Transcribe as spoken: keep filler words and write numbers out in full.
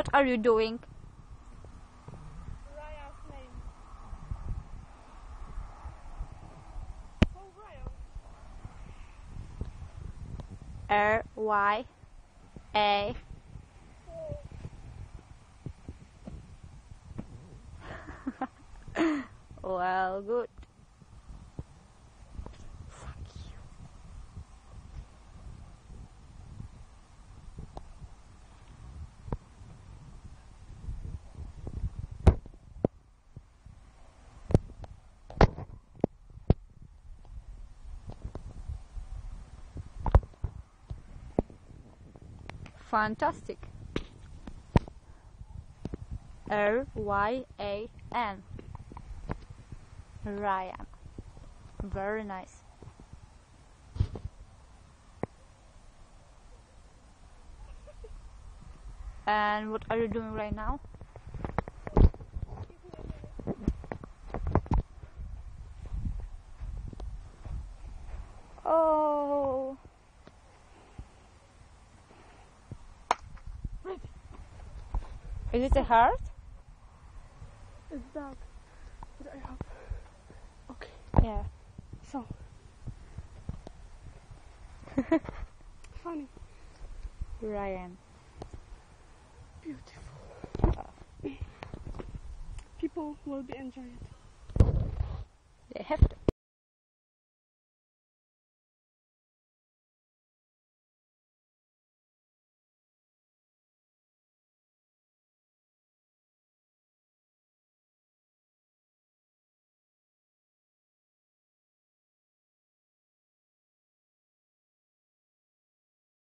are you doing? Ryan's name. Oh, Ryan. R Y A. Well, good. Fuck you. Fantastic. R Y A N. Ryan. Very nice. And what are you doing right now? Oh. Is it a heart? It's that. But I have. Okay. Yeah. So. Funny. Ryan. Beautiful. People will be enjoying it. They have to.